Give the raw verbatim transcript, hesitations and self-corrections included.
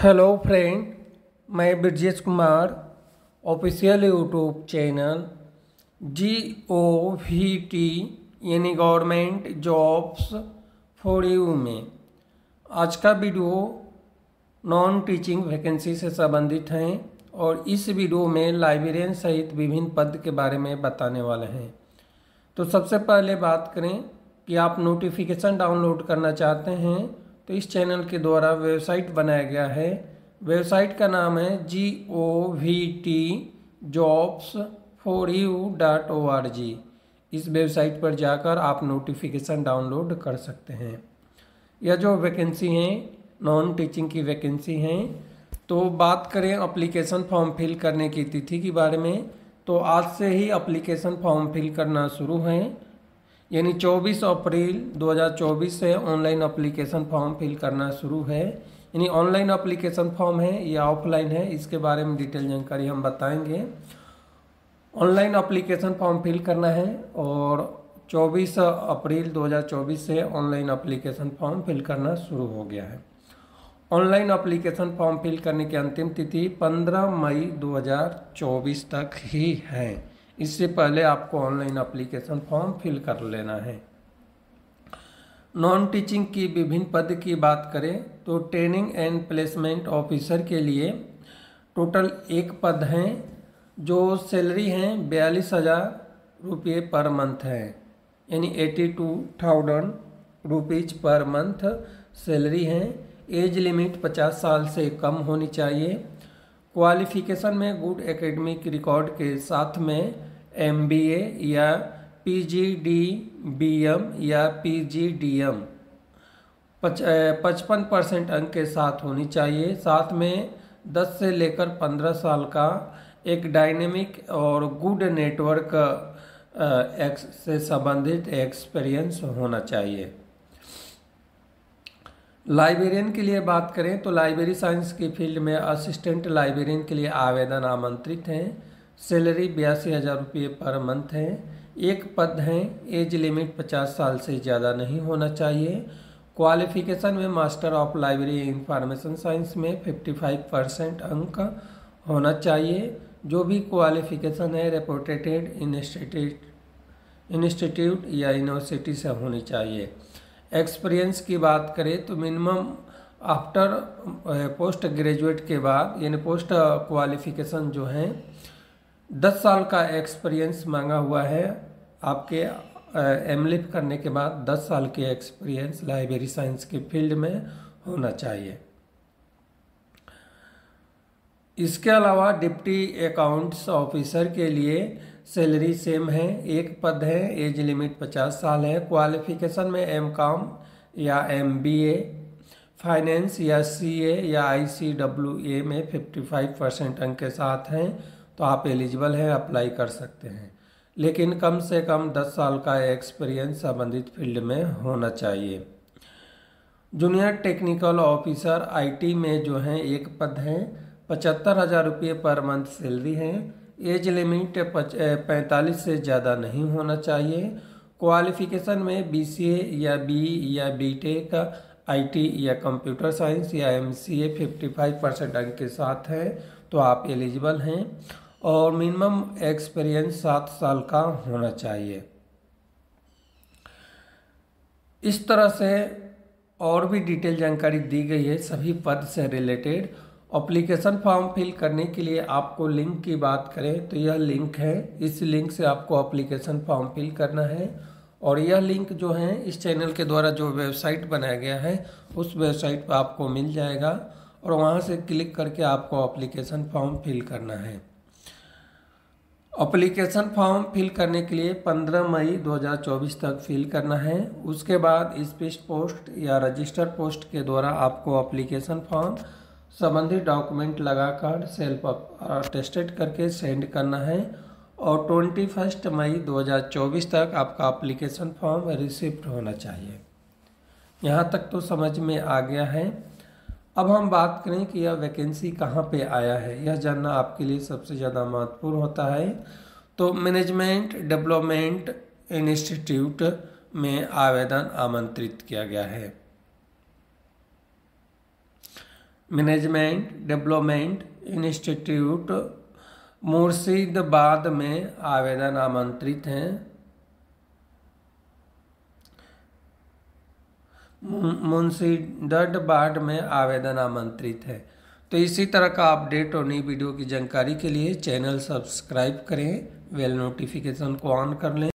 Hello friend, मैं Brajesh Kumar official YouTube channel G O V T यानी government jobs for you में आज का वीडियो नॉन टीचिंग वैकेंसी से संबंधित हैं और इस वीडियो में लाइब्रेरियन सहित विभिन्न पद के बारे में बताने वाले हैं। तो सबसे पहले बात करें कि आप नोटिफिकेशन डाउनलोड करना चाहते हैं तो इस चैनल के द्वारा वेबसाइट बनाया गया है। वेबसाइट का नाम है G O V T jobs for you dot O R G. इस वेबसाइट पर जाकर आप नोटिफिकेशन डाउनलोड कर सकते हैं। यह जो वैकेंसी हैं नॉन टीचिंग की वैकेंसी हैं। तो बात करें एप्लीकेशन फॉर्म फिल करने की तिथि के बारे में, तो आज से ही एप्लीकेशन फॉर्म फिल करना शुरू है, यानी चौबीस अप्रैल दो हज़ार चौबीस से ऑनलाइन एप्लीकेशन फॉर्म फिल करना शुरू है। यानी ऑनलाइन एप्लीकेशन फॉर्म है या ऑफलाइन है, इसके बारे में डिटेल जानकारी हम बताएंगे। ऑनलाइन एप्लीकेशन फॉर्म फिल करना है और चौबीस अप्रैल दो हज़ार चौबीस से ऑनलाइन एप्लीकेशन फॉर्म फिल करना शुरू हो गया है। ऑनलाइन एप्लीकेशन फॉर्म फिल करने की अंतिम तिथि पंद्रह मई दो हज़ार चौबीस तक ही है। इससे पहले आपको ऑनलाइन एप्लीकेशन फॉर्म फिल कर लेना है। नॉन टीचिंग की विभिन्न पद की बात करें तो ट्रेनिंग एंड प्लेसमेंट ऑफिसर के लिए टोटल एक पद हैं, जो सैलरी हैं बयालीस हज़ार रुपये पर मंथ है, यानी eighty two thousand rupees per month salary है। एज लिमिट पचास साल से कम होनी चाहिए। क्वालिफिकेशन में गुड एकेडमिक रिकॉर्ड के साथ में एम बी ए या P G D B M या पी जी डी एम पचपन परसेंट अंक के साथ होनी चाहिए। साथ में दस से लेकर पंद्रह साल का एक डायनेमिक और गुड नेटवर्क एक्स से संबंधित एक्सपीरियंस होना चाहिए। लाइब्रेरियन के लिए बात करें तो लाइब्रेरी साइंस की फील्ड में असिस्टेंट लाइब्रेरियन के लिए आवेदन आमंत्रित हैं। सैलरी बयासी हज़ार रुपये पर मंथ है। एक पद है। एज लिमिट पचास साल से ज़्यादा नहीं होना चाहिए। क्वालिफिकेशन में master of library information science में पचपन परसेंट अंक होना चाहिए। जो भी क्वालिफिकेशन है रेपुटेड इंस्टीट्यूट इंस्टीट्यूट या यूनिवर्सिटी से होनी चाहिए। एक्सपीरियंस की बात करें तो मिनिमम आफ्टर पोस्ट ग्रेजुएट के बाद यानी पोस्ट क्वालिफिकेशन जो है दस साल का एक्सपीरियंस मांगा हुआ है। आपके एमलिफ करने के बाद दस साल के एक्सपीरियंस लाइब्रेरी साइंस के फील्ड में होना चाहिए। इसके अलावा डिप्टी अकाउंट्स ऑफिसर के लिए सैलरी सेम है। एक पद है। एज लिमिट पचास साल है। क्वालिफिकेशन में एम कॉम या एम बी ए, फाइनेंस या सी ए या आई सी डब्ल्यू ए में पचपन परसेंट अंक के साथ हैं तो आप एलिजिबल हैं, अप्लाई कर सकते हैं। लेकिन कम से कम दस साल का एक्सपीरियंस संबंधित फील्ड में होना चाहिए। Junior technical officer I T में जो है एक पद है। पचहत्तर हज़ार रुपये पर मंथ सैलरी है। एज लिमिट पैंतालीस से ज़्यादा नहीं होना चाहिए। क्वालिफिकेशन में बी सी ए या बी या बी टेक, आई टी या कंप्यूटर साइंस या एम सी ए पचपन परसेंट अंक के साथ है तो आप एलिजिबल हैं और मिनिमम एक्सपीरियंस सात साल का होना चाहिए। इस तरह से और भी डिटेल जानकारी दी गई है सभी पद से रिलेटेड। एप्लीकेशन फॉर्म फिल करने के लिए आपको लिंक की बात करें तो यह लिंक है। इस लिंक से आपको एप्लीकेशन फॉर्म फिल करना है और यह लिंक जो है इस चैनल के द्वारा जो वेबसाइट बनाया गया है उस वेबसाइट पर आपको मिल जाएगा और वहां से क्लिक करके आपको एप्लीकेशन फॉर्म फिल करना है। एप्लीकेशन फॉर्म फिल करने के लिए पंद्रह मई दो हज़ार चौबीस तक फिल करना है। उसके बाद स्पीड पोस्ट या रजिस्टर पोस्ट के द्वारा आपको एप्लीकेशन फॉर्म संबंधित डॉक्यूमेंट लगाकर सेल्फ अटेस्टेड करके सेंड करना है और ट्वेंटी फर्स्ट मई दो हज़ार चौबीस तक आपका एप्लीकेशन फॉर्म रिसिप्ट होना चाहिए। यहाँ तक तो समझ में आ गया है। अब हम बात करें कि यह वैकेंसी कहाँ पे आया है, यह जानना आपके लिए सबसे ज़्यादा महत्वपूर्ण होता है। तो मैनेजमेंट डेवलपमेंट इंस्टीट्यूट में आवेदन आमंत्रित किया गया है। मैनेजमेंट डेवलपमेंट इंस्टीट्यूट मुर्शिदाबाद में आवेदन आमंत्रित हैं। मुर्शिदाबाद में आवेदन आमंत्रित है। तो इसी तरह का अपडेट और नई वीडियो की जानकारी के लिए चैनल सब्सक्राइब करें, बेल नोटिफिकेशन को ऑन कर लें।